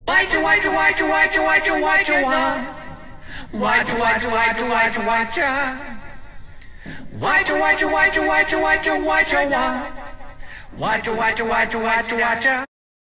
Whajje, whajje, whajje, whajje, whajje, whajje, whajje, whajje, whajje, whajje, whajje. Whajje, whajje, whajje, whajje, whajje, whajje, whajje, whajje, whajje, whajje, whajje.